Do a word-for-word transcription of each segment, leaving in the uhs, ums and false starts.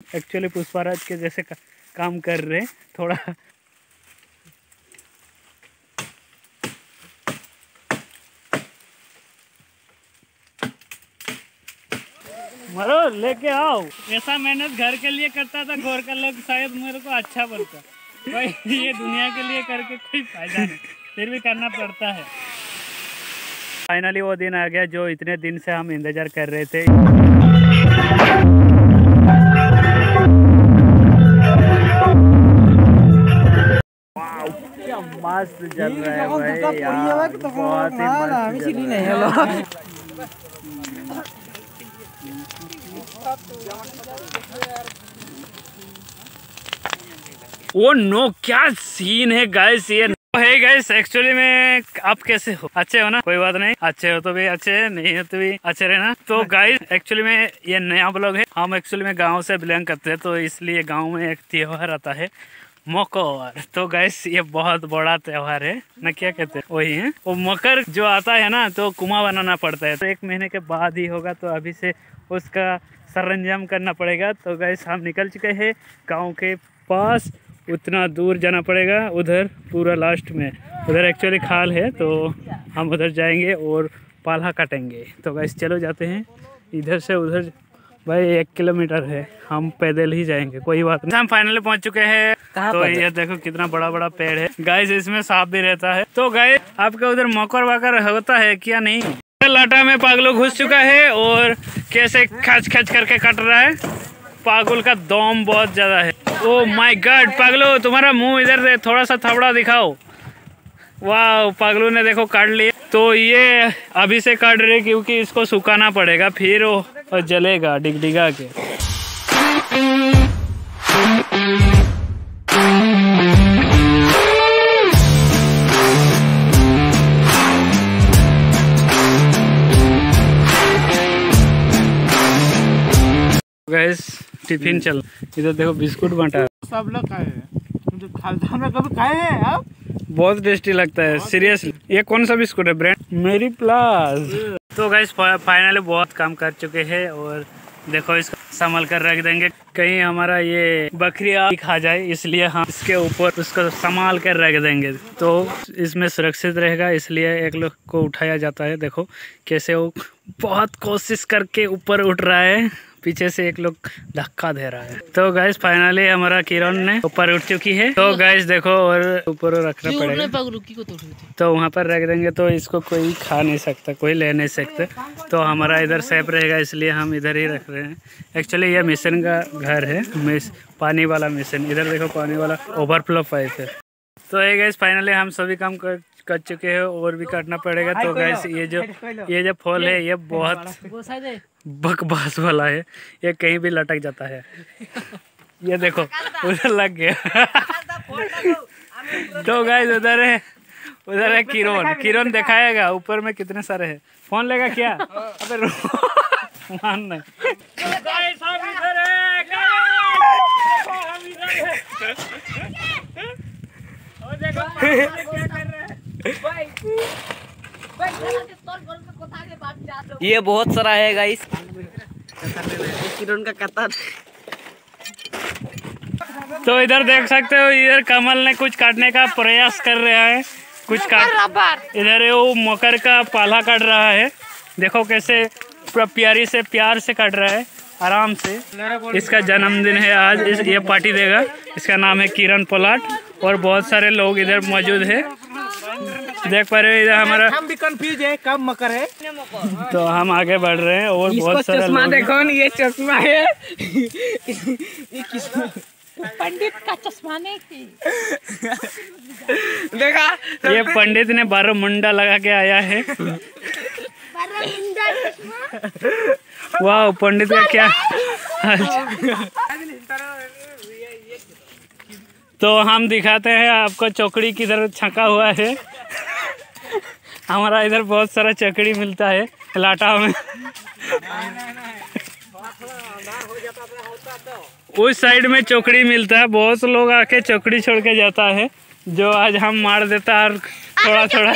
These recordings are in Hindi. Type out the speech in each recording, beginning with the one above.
एक्चुअली पुष्पाराज के जैसे का, काम कर रहे थोड़ा। मरो लेके आओ। ऐसा मेहनत घर के लिए करता था गोर का लोग, शायद मेरे को अच्छा बनता। भाई ये दुनिया के लिए करके कोई फायदा नहीं, फिर भी करना पड़ता है। फाइनली वो दिन आ गया जो इतने दिन से हम इंतजार कर रहे थे। वाव क्या मस्त जल रहा है भाई यार, बहुत ही मस्त जल रहा है। वो नो क्या सीन है गाइस, ये है गाइस। एक्चुअली में आप कैसे हो? अच्छे हो ना? कोई बात नहीं, अच्छे हो तो भी अच्छे, नहीं हो तो भी अच्छे रहना। तो गाइस एक्चुअली में ये नया ब्लॉग है। हम एक्चुअली में गांव से बिलोंग करते हैं, तो इसलिए गांव में एक त्योहार आता है मकर। तो गाइस ये बहुत बड़ा त्योहार है ना, क्या कहते हैं वही है वो मकर जो आता है ना, तो कुआं बनाना पड़ता है। तो एक महीने के बाद ही होगा, तो अभी से उसका सरंजाम करना पड़ेगा। तो गाइस हम निकल चुके हैं गाँव के पास, उतना दूर जाना पड़ेगा, उधर पूरा लास्ट में उधर एक्चुअली खाल है, तो हम उधर जाएंगे और पाला काटेंगे। तो गाइस चलो जाते हैं, इधर से उधर भाई एक किलोमीटर है, हम पैदल ही जाएंगे, कोई बात नहीं। हम फाइनली पहुंच चुके हैं। तो ये देखो कितना बड़ा बड़ा पेड़ है गाइस, इसमें सांप भी रहता है। तो गाइस आपके उधर मकर वकर होता है क्या? नहीं। लाटा में पागलो घुस चुका है और कैसे खच खच करके कट रहा है। पागल का दम बहुत ज्यादा है। ओ माय गॉड पागलो, तुम्हारा मुंह इधर दे, थोड़ा सा थपड़ा दिखाओ। वाह पागलू ने देखो काट लिया। तो ये अभी से काट रहे क्योंकि इसको सुखाना पड़ेगा, फिर वो जलेगा डिगडिगा के। गैस टिफिन चल, इधर देखो बिस्कुट बांटा है, सब लोग खाए हैं। खालसा में कभी खाए हैं आप? बहुत टेस्टी लगता है सीरियसली। ये कौन सा बिस्कुट है ब्रांड? मेरी प्लस। तो गाइस फाइनली बहुत काम कर चुके हैं और देखो इसको संभाल कर रख देंगे, कहीं हमारा ये बकरियां खा जाए, इसलिए हम इसके ऊपर उसको संभाल कर रख देंगे, तो इसमें सुरक्षित रहेगा। इसलिए एक लोग को उठाया जाता है, देखो कैसे वो बहुत कोशिश करके ऊपर उठ रहा है, पीछे से एक लोग धक्का दे रहा है। तो गाइस फाइनली हमारा किरण ने ऊपर उठ चुकी है। तो गाइस देखो और ऊपर रखना पड़ेगा, तो वहाँ पर रख देंगे, तो इसको कोई खा नहीं सकता, कोई ले नहीं सकता। तो हमारा इधर सेफ रहेगा, इसलिए हम इधर ही रख रहे हैं। एक्चुअली ये मिशन का घर है, मिस पानी वाला मिशन। इधर देखो पानी वाला ओवरफ्लो पाइप है। तो ये गाइस फाइनली हम सभी काम कर कर चुके हैं और भी काटना पड़ेगा। तो गाइस ये जो ये जो फल है ये बहुत बकवास वाला है, ये कहीं भी लटक जाता है। ये देखो उधर लग गया। तो गाइस उधर है उधर है किरण, किरण दिखाएगा ऊपर में कितने सारे हैं। फोन लेगा क्या? अबे मान नहीं। गाइस हम इधर है, हम इधर है। और देखो क्या कर रहे हैं। ये बहुत सारा है गाइस, किरण का कतर। तो इधर देख सकते हो, इधर कमल ने कुछ काटने का प्रयास कर रहा है, कुछ काट। इधर वो मकर का पाला काट रहा है, देखो कैसे प्यारी से प्यार से काट रहा है, आराम से। इसका जन्मदिन है आज, इस ये पार्टी देगा। इसका नाम है किरण पोलाट और बहुत सारे लोग इधर मौजूद है, देख पा रहे हो। इधर हमारा हम भी कंफ्यूज है कब मकर है। तो हम आगे बढ़ रहे हैं और बहुत सारे चश्मा लोग देखो, ये चश्मा है ये किस पंडित का चश्मा नहीं देखा, ये पंडित ने बारह मुंडा लगा के आया है। वाह पंडित का क्या तो हम दिखाते हैं आपको चौकड़ी किधर छका हुआ है। हमारा इधर बहुत सारा चकड़ी मिलता है लाटा में। उस साइड में चौकड़ी मिलता है, बहुत से लोग आके चौकड़ी छोड़ के जाता है, जो आज हम मार देता है थोड़ा थोड़ा।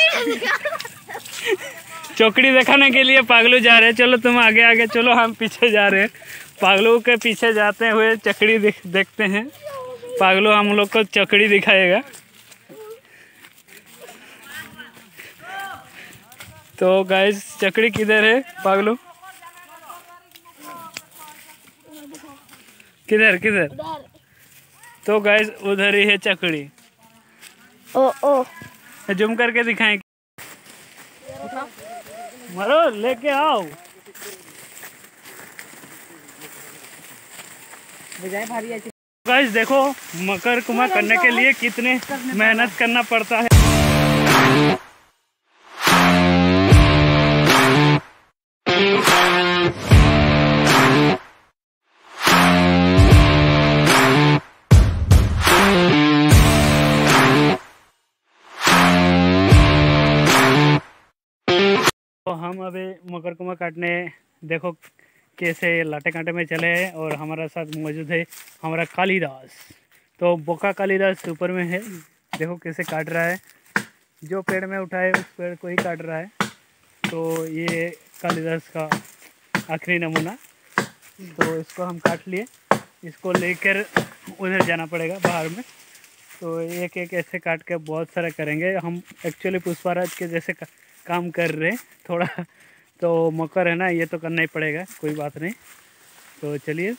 चौकड़ी दिखाने के लिए पागलू जा रहे हैं, चलो तुम आगे आगे चलो, हम पीछे जा रहे हैं। पागलों के पीछे जाते हुए चकड़ी देख देखते हैं। पागलों हम लोग को चकड़ी दिखाएगा। तो गाइस चकड़ी किधर है पागलों? किधर किधर? तो गाइस उधर ही है चकड़ी। ओ ओ जूम करके दिखाएं। मारो लेके आओ। गाइस देखो मकर कुमा करने के लिए कितने मेहनत करना पड़ता है। तो हम अभी मकर कुमा काटने देखो कैसे लाटे कांटे में चले हैं और हमारा साथ मौजूद है हमारा कालिदास। तो बोका कालिदास ऊपर में है, देखो कैसे काट रहा है। जो पेड़ में उठाए उस पेड़ को ही काट रहा है। तो ये कालिदास का आखिरी नमूना। तो इसको हम काट लिए, इसको लेकर उधर जाना पड़ेगा बाहर में। तो एक एक ऐसे काट के बहुत सारा करेंगे हम। एक्चुअली पुष्पाराज के जैसे का, काम कर रहे हैं थोड़ा। तो मकर है ना, ये तो करना ही पड़ेगा, कोई बात नहीं। तो चलिए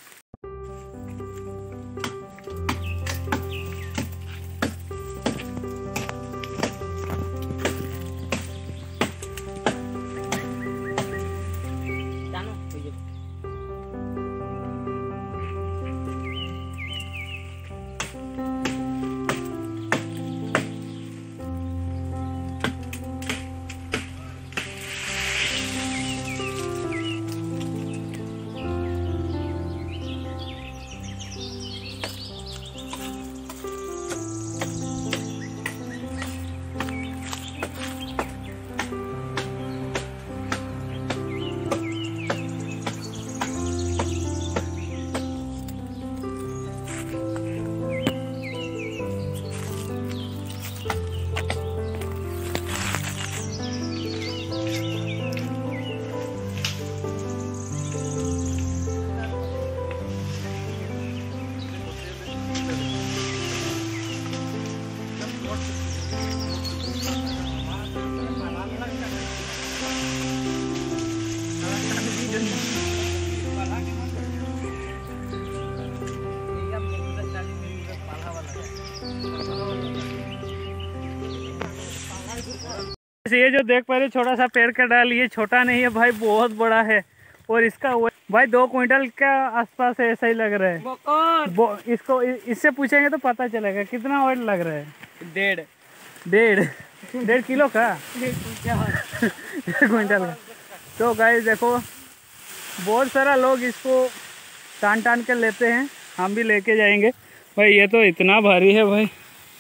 ये जो देख पा रहे छोटा सा पेड़ का डाल, ये छोटा नहीं है भाई, बहुत बड़ा है। और इसका भाई दो क्विंटल का आसपास है, ऐसा ही लग रहा है। इसको इससे पूछेंगे तो पता चलेगा कितना वेट लग रहा है। डेढ़ डेढ़ डेढ़ किलो का डेढ़ क्विंटल का। तो गाइस देखो बहुत सारा लोग इसको टान टान कर लेते हैं, हम भी लेके जाएंगे भाई। ये तो इतना भारी है भाई।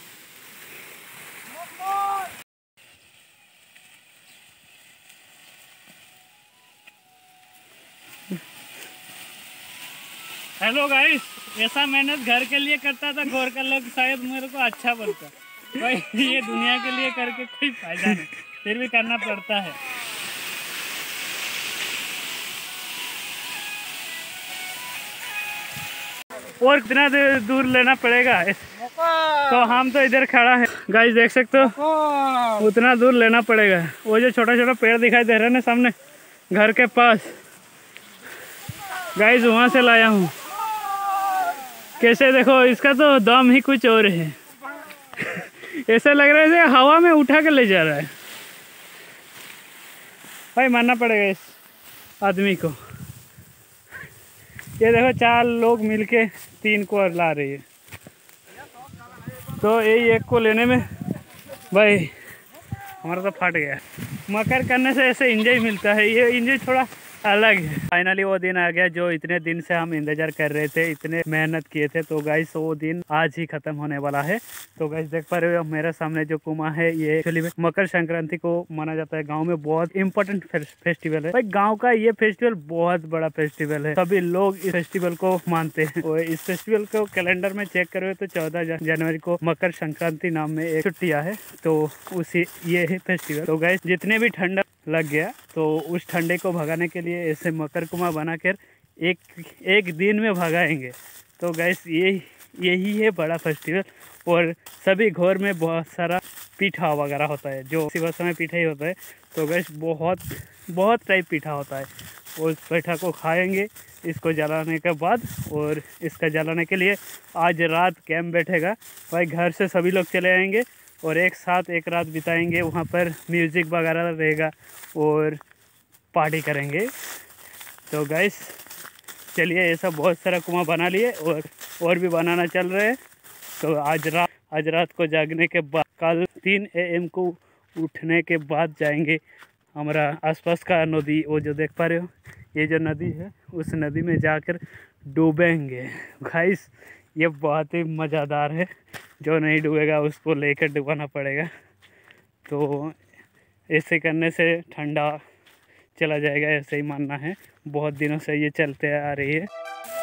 हेलो गाइस, ऐसा मेहनत घर के लिए करता था घर का लोग शायद मेरे को अच्छा बोलता भाई। ये दुनिया के लिए करके कोई फायदा नहीं, फिर भी करना पड़ता है। और कितना दूर लेना पड़ेगा? तो हम तो इधर खड़ा है गाइस, देख सकते हो उतना दूर लेना पड़ेगा। वो जो छोटा छोटा पेड़ दिखाई दे रहा है ना सामने घर के पास, गाइस वहाँ से लाया हूँ। कैसे देखो इसका तो दम ही कुछ और है। ऐसा लग रहा है जैसे हवा में उठा के ले जा रहा है भाई। मानना पड़ेगा इस आदमी को। ये देखो चार लोग मिलके तीन को ला रही है। तो यही एक को लेने में भाई हमारा तो फट गया। मकर करने से ऐसे इंजॉय मिलता है, ये इंजॉय थोड़ा अलग है। फाइनली वो दिन आ गया जो इतने दिन से हम इंतजार कर रहे थे, इतने मेहनत किए थे। तो गाइस वो दिन आज ही खत्म होने वाला है। तो गाइस देख पा रहे हो मेरे सामने जो कुआं है, ये एक्चुअली में मकर संक्रांति को माना जाता है। गांव में बहुत इंपॉर्टेंट फेस्टिवल है भाई। गांव का ये फेस्टिवल बहुत बड़ा फेस्टिवल है, सभी लोग इस फेस्टिवल को मानते हैं। और इस फेस्टिवल को कैलेंडर में चेक करो तो चौदह जनवरी को मकर संक्रांति नाम में एक छुट्टियां है। तो उसी ये है फेस्टिवल। तो गाइस जितने भी ठंडा लग गया तो उस ठंडे को भगाने के लिए ऐसे मकर कुआं बनाकर एक एक दिन में भगाएंगे। तो गैस ये यही है बड़ा फेस्टिवल। और सभी घर में बहुत सारा पीठा वगैरह होता है, जो इसी वर्ष में पीठा ही होता है। तो गैस बहुत बहुत टाइप पीठा होता है। उस पीठा को खाएंगे इसको जलाने के बाद। और इसका जलाने के लिए आज रात कैंप बैठेगा भाई, घर से सभी लोग चले आएंगे और एक साथ एक रात बिताएंगे। वहाँ पर म्यूज़िक वगैरह रहेगा और पार्टी करेंगे। तो गैस चलिए, ऐसा बहुत सारा कुआं बना लिए और और भी बनाना चल रहे हैं। तो आज रात आज रात को जागने के बाद कल तीन ए एम को उठने के बाद जाएंगे हमारा आसपास का नदी, वो जो देख पा रहे हो ये जो नदी है, उस नदी में जाकर डूबेंगे। गाइस ये बहुत ही मज़ेदार है, जो नहीं डूबेगा उसको लेकर डुबाना पड़ेगा। तो ऐसे करने से ठंडा चला जाएगा, ऐसे ही मानना है। बहुत दिनों से ये चलते आ रही है।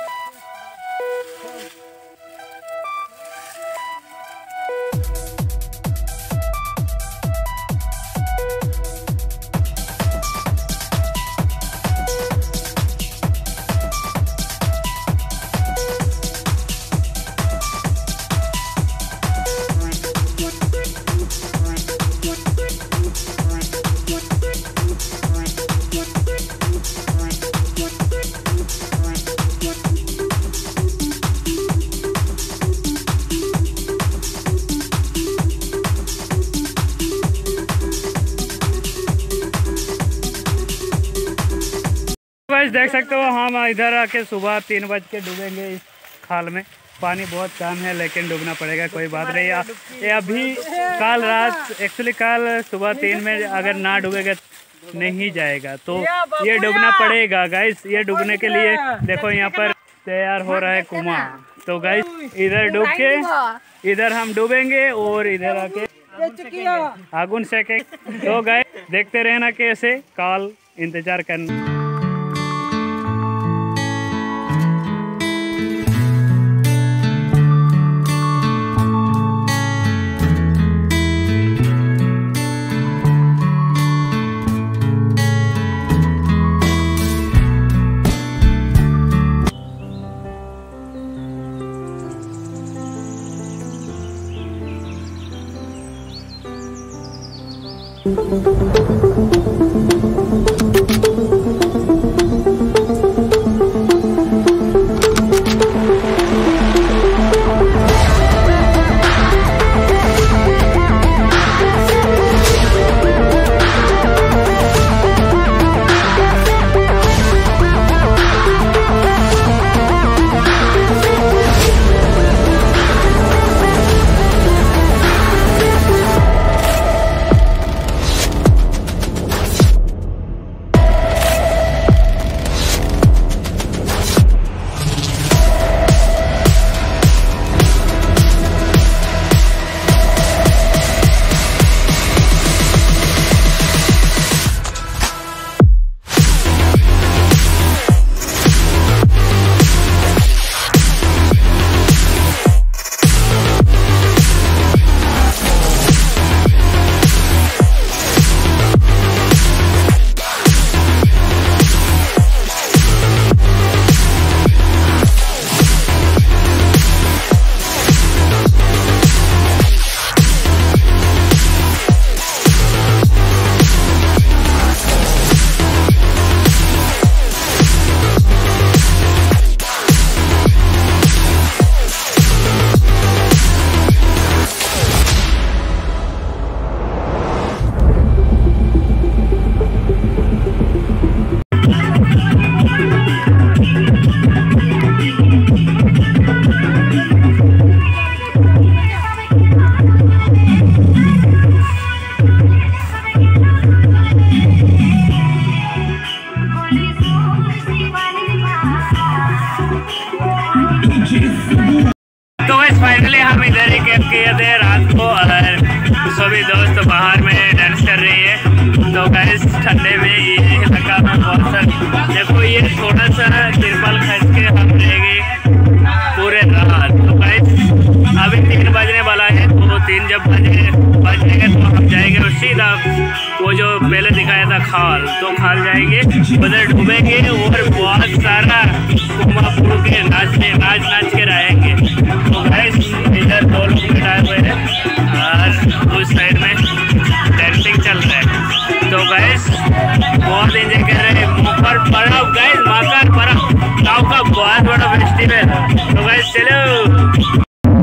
गाइस देख सकते हो हम इधर आके सुबह तीन बज के डूबेंगे इस खाल में। पानी बहुत कम है लेकिन डूबना पड़ेगा, कोई बात नहीं। ये अभी कल रात एक्चुअली कल सुबह तीन में अगर ना डूबेगा नहीं जाएगा, तो ये डूबना पड़ेगा गाइस। ये डूबने के लिए देखो यहाँ पर तैयार हो रहा है कुआं। तो गाइस इधर डूब के इधर हम डूबेंगे और इधर आके आगुन सेकेंगे। तो गाइस देखते रहना कैसे, कल इंतजार करना। तो बस फाइनली हम इधर ही कैंप किए थे रात को और सभी दोस्त बाहर में डांस कर रही है। तो गैस ठंडे में ये लगा में बहुत सा देखो, ये थोड़ा सा तिरपाल खींच के हम रहेंगे पूरे रात। तो गैस अभी तीन बजने वाला है, तो तीन जब बजे बजेंगे तो हम जाएंगे और सीधा वो जो पहले दिखाया था खाल, तो खाल जाएंगे उधर डूबेंगे और बहुत सारा घुमा फुड़ के नाचने नाच नाच के रहेंगे। तो गाइस इधर दो लोग बिठाए हुए हैं और उस साइड में डेंसिंग चल रहा है। तो गाइस बहुत एंजॉय कर रहे हैं। मकर पर्व गाइस, मकर पर्व गाँव का बहुत बड़ा फेस्टिवल। तो गाइस चलो।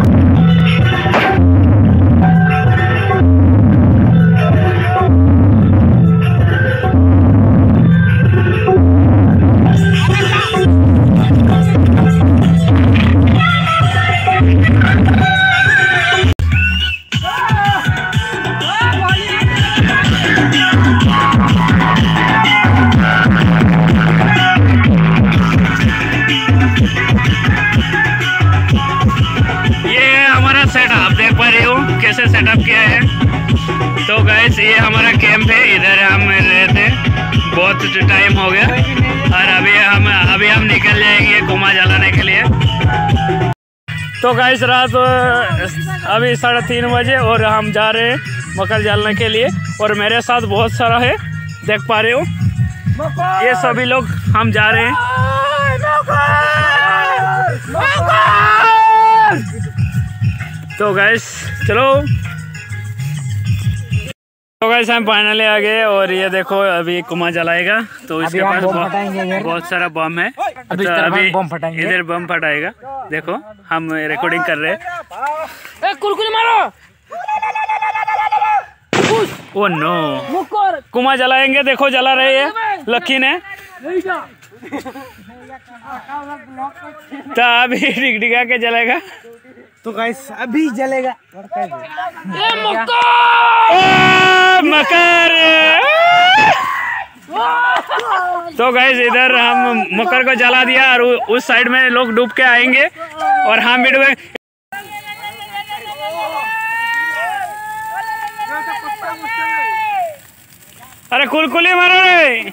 कैसे सेटअप किया है। तो गाइस ये हमारा कैंप है, इधर हम रहे थे, बहुत टाइम हो गया और अभी हम अभी हम निकल जाएंगे घुमा जलाने के लिए। तो गाइस रात अभी साढ़े तीन बजे और हम जा रहे हैं मकर जलाने के लिए और मेरे साथ बहुत सारा है, देख पा रहे हो ये सभी लोग हम जा रहे हैं। तो गाइस चलो। तो गाइस हम फाइनली आ गए और ये देखो अभी कुमा जलाएगा। तो इसके पास बहुत, बहुत सारा बम है। अभी तो अभी बम फटाएंगे, इधर बम फटाएगा। देखो हम रिकॉर्डिंग कर रहे हैं। कुलकुली मारो। ओ नो, कुमा जलाएंगे। देखो जला रहे है लक्की ने। तो अभी डिगडिगा के जलेगा। तो गाइस अभी जलेगा। ए मकर! ओ मकर! तो गाइस इधर हम मकर को जला दिया और उस साइड में लोग डूब के आएंगे और हम भी डूबे। अरे कुलकुली मारो रे।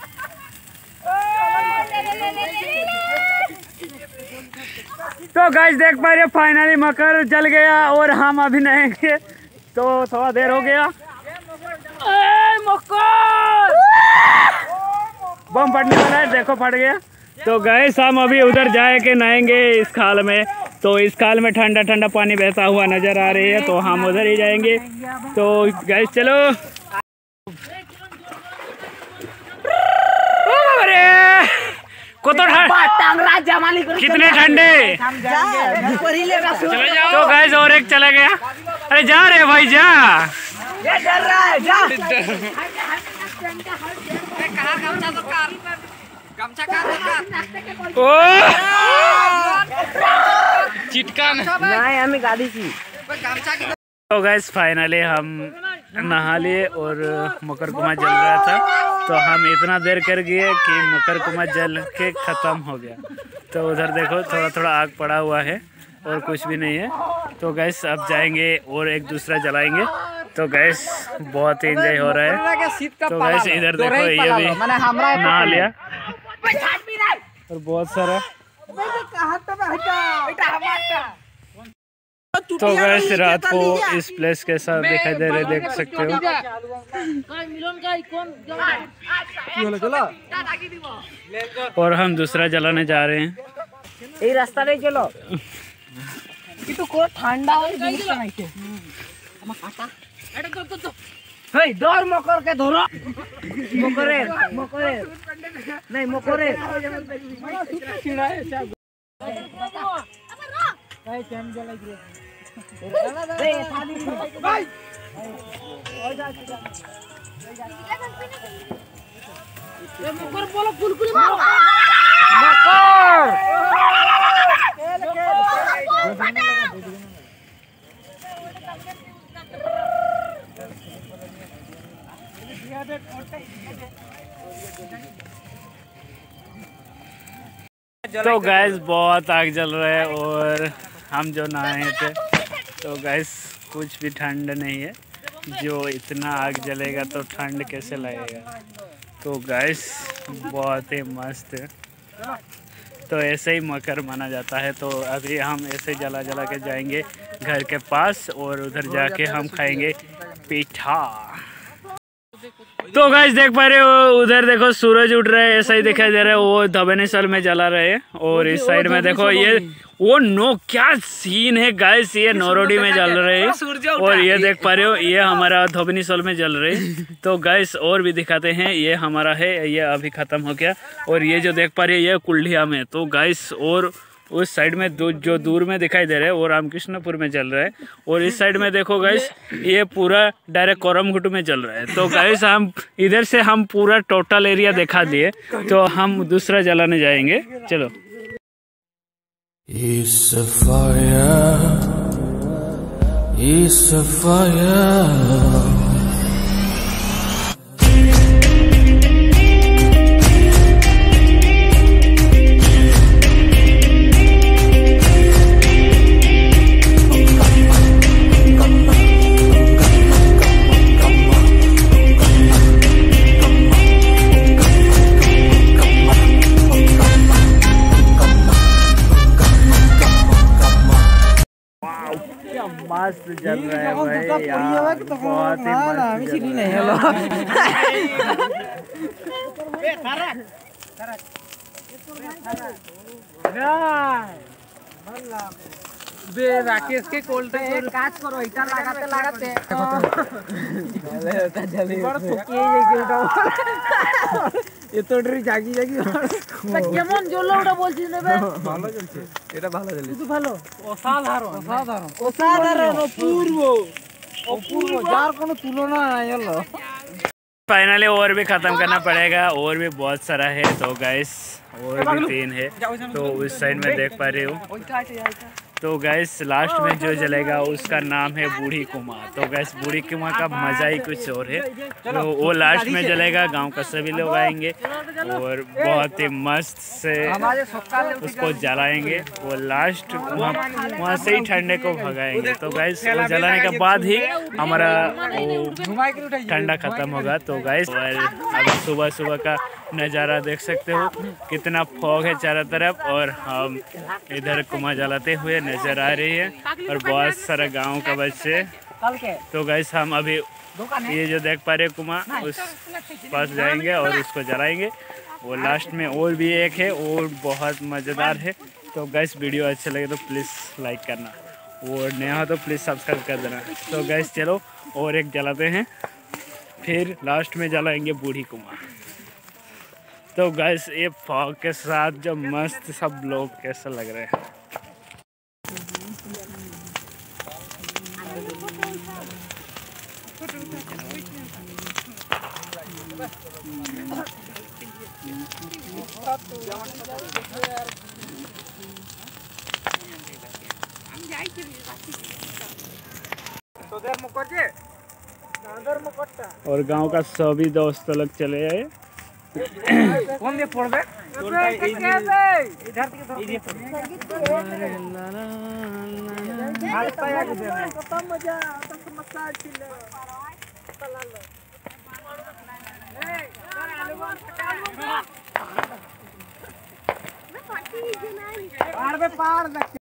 तो गाइस देख पा रहे फाइनली मकर जल गया और हम अभी नहाएंगे। तो थोड़ा देर हो गया। ए मकर! बम फटने वाला है, देखो फट गया। तो गाइस हम अभी उधर जाए के नहाएंगे इस खाल में। तो इस खाल में ठंडा ठंडा पानी बहता हुआ नजर आ रही है, तो हम उधर ही जाएंगे। तो गाइस चलो। को तो कितने ठंडे। तो गाइस और एक चला गया। अरे जा रहे भाई जा। ये डर रहा है, जा। ओ चिटका नहीं हमें गाड़ी थी। तो गाइस फाइनली हम नहा लिए और मकर कुमा जल रहा था। तो हम इतना देर कर गए कि मकर कुमा जल के ख़त्म हो गया। तो उधर देखो थोड़ा थोड़ा आग पड़ा हुआ है और कुछ भी नहीं है। तो गैस अब जाएंगे और एक दूसरा जलाएंगे। तो गैस बहुत ही एंजॉय हो रहा है। तो गैस इधर देखो ये भी नहा लिया और बहुत सारा। तो गैस रात को इस प्लेस कैसा दिखाई दे रहे देख सकते हो। और हम दूसरा जलाने जा रहे हैं। ये रास्ता नहीं चलो। तो को ठंडा हो दौड़ मकर के धरो मकरे मकरे नहीं मकरे मकर बोलो कुलकुली मारो तो गैस बहुत आग जल रहा है और हम जो नहाए थे तो गैस कुछ भी ठंड नहीं है। जो इतना आग जलेगा तो ठंड कैसे लगेगा। तो गैस बहुत ही मस्त है। तो ऐसे ही मकर माना जाता है। तो अभी हम ऐसे जला जला के जाएंगे घर के पास और उधर जाके हम खाएंगे पीठा। तो गाइस देख पा रहे हो उधर देखो सूरज उठ रहा है, ऐसा ही दिखाई दे रहा है। वो धबनेश्वर में जला रहे हैं और इस साइड में देखो ये वो नो क्या सीन है गाइस, ये नौरोडी में जल रहे हैं और ये देख पा रहे हो ये हमारा धबनेश्वर में जल रहे हैं। तो गाइस और भी दिखाते हैं, ये हमारा है, ये अभी खत्म हो गया और ये जो देख पा रहे हैं ये कुल्डिया में। तो गाइस और उस साइड में दो जो दूर में दिखाई दे रहा है वो रामकृष्णपुर में चल रहा है और इस साइड में देखो गाइस ये पूरा डायरेक्ट कोरमघुट में चल रहा है। तो गाइस हम इधर से हम पूरा टोटल एरिया दिखा दिए, तो हम दूसरा जलाने जाएंगे। चलो। It's a fire, it's a fire. मस्त जल रहा है भाई यार, बहुत ही मस्त जल रहा है। बे राकेश के कोल्ड ड्रिंक काज करो इटा लगाते लगाते बड़ थके ये तो डरी জাগি জাগি কেমন জ্বললো ওটা বলছিস নেবে ভালো জ্বলছে এটা ভালো জ্বলছে শুধু ভালো অসাধারণ অসাধারণ অসাধারণ অপূর্ব অপূর্ব যার কোনো তুলনা নাই হলো। फाइनली और भी खत्म करना पड़ेगा, और भी बहुत सारा है। तो गाइस और भी तीन है, तो उस साइड में देख पा रहे हो। तो गैस लास्ट में जो जलेगा उसका नाम है बूढ़ी कुआं। तो गैस बूढ़ी कुआं का मजा ही कुछ और है, तो वो लास्ट में जलेगा, गांव का सभी लोग आएंगे और बहुत ही मस्त से उसको जलाएंगे। वो लास्ट वहाँ वहाँ से ही ठंडे को भगाएंगे। तो गैस वो जलाने के बाद ही हमारा वो ठंडा खत्म होगा। तो गैस अभी सुबह सुबह का नज़ारा देख सकते हो, कितना फॉग है चारों तरफ और हम इधर कुआं जलाते हुए नजर आ रही है और बहुत सारा गांव का बच्चे। तो गाइस हम अभी ये जो देख पा रहे कुआं उस पास जाएंगे और उसको जलाएंगे। वो लास्ट में और भी एक है और बहुत मज़ेदार है। तो गाइस वीडियो अच्छे लगे तो प्लीज़ लाइक करना और नया हो तो प्लीज़ सब्सक्राइब कर देना। तो गाइस चलो और एक जलाते हैं, फिर लास्ट में जलाएंगे बूढ़ी कुआं। तो गाइस ये फॉग के साथ जो मस्त सब लोग कैसा लग रहे हैं। और गांव का सभी दोस्त लोग चले आए। कौन दे पड़बे इधर इधर मजा मसाज पार